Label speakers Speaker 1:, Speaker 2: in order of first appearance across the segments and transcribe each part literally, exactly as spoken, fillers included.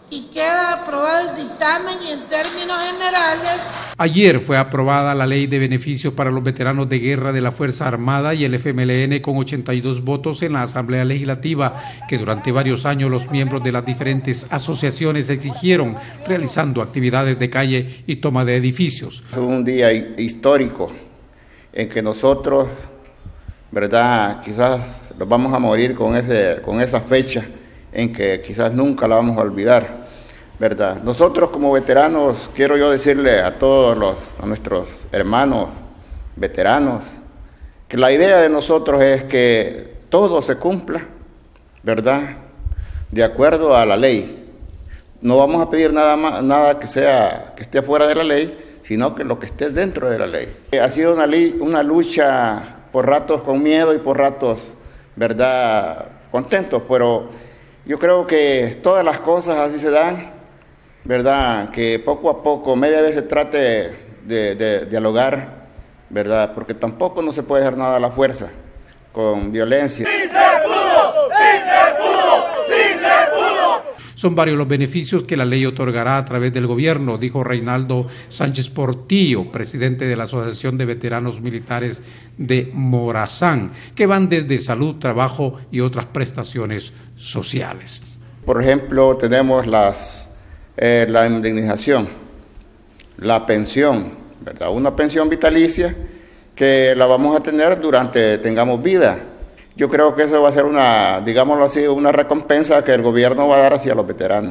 Speaker 1: y queda aprobado el dictamen y en términos generales.
Speaker 2: Ayer fue aprobada la Ley de Beneficios para los Veteranos de Guerra de la Fuerza Armada y el F M L N con ochenta y dos votos en la Asamblea Legislativa, que durante varios años los miembros de las diferentes asociaciones exigieron, realizando actividades de calle y toma de edificios.
Speaker 3: Es un día histórico en que nosotros, ¿verdad?, quizás nos vamos a morir con, ese, con esa fecha en que quizás nunca la vamos a olvidar, ¿verdad? Nosotros como veteranos, quiero yo decirle a todos los, a nuestros hermanos veteranos, que la idea de nosotros es que todo se cumpla, ¿verdad?, de acuerdo a la ley. No vamos a pedir nada más, nada que sea, que esté fuera de la ley, sino que lo que esté dentro de la ley. Ha sido una, una lucha por ratos con miedo y por ratos, ¿verdad?, contentos, pero yo creo que todas las cosas así se dan, ¿verdad?, que poco a poco, media vez se trate de, de, de dialogar, ¿verdad?, porque tampoco no se puede hacer nada a la fuerza, con violencia.
Speaker 4: ¡Sí se pudo! ¡Sí se pudo! ¡Sí se pudo!
Speaker 2: Son varios los beneficios que la ley otorgará a través del gobierno, dijo Reinaldo Sánchez Portillo, presidente de la Asociación de Veteranos Militares de Morazán, que van desde salud, trabajo y otras prestaciones sociales.
Speaker 3: Por ejemplo, tenemos las, eh, la indemnización, la pensión, ¿verdad?, una pensión vitalicia que la vamos a tener durante tengamos vida. Yo creo que eso va a ser una, digámoslo así, una recompensa que el gobierno va a dar hacia los veteranos.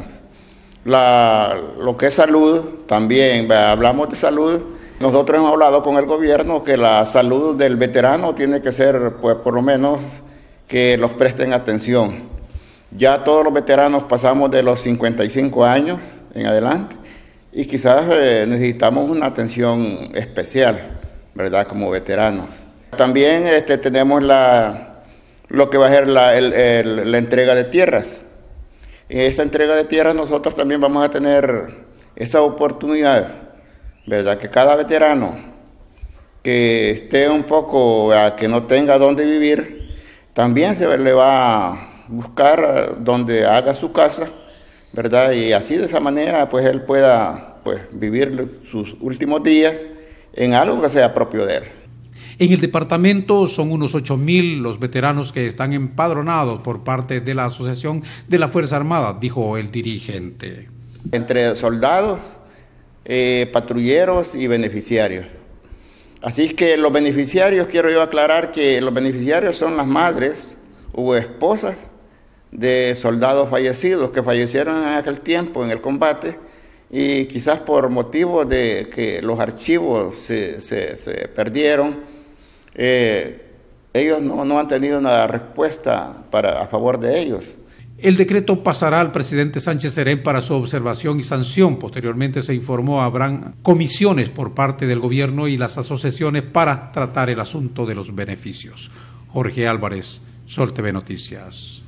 Speaker 3: La, lo que es salud, también, hablamos de salud. Nosotros hemos hablado con el gobierno que la salud del veterano tiene que ser, pues, por lo menos, que los presten atención. Ya todos los veteranos pasamos de los cincuenta y cinco años en adelante y quizás eh, necesitamos una atención especial, ¿verdad?, como veteranos. También este, tenemos la... lo que va a ser la, el, el, la entrega de tierras. En esta entrega de tierras nosotros también vamos a tener esa oportunidad, ¿verdad?, que cada veterano que esté un poco, a que no tenga dónde vivir, también se le va a buscar donde haga su casa, ¿verdad?, y así de esa manera pues él pueda pues vivir sus últimos días en algo que sea propio de él.
Speaker 2: En el departamento son unos ocho mil los veteranos que están empadronados por parte de la Asociación de la Fuerza Armada, dijo el dirigente.
Speaker 3: Entre soldados, eh, patrulleros y beneficiarios. Así que los beneficiarios, quiero yo aclarar que los beneficiarios son las madres o esposas de soldados fallecidos que fallecieron en aquel tiempo en el combate y quizás por motivo de que los archivos se, se, se perdieron. Eh, ellos no, no han tenido una respuesta para, a favor de ellos.
Speaker 2: El decreto pasará al presidente Sánchez Serén para su observación y sanción. Posteriormente se informó habrán comisiones por parte del gobierno y las asociaciones para tratar el asunto de los beneficios. Jorge Álvarez, Sol T V Noticias.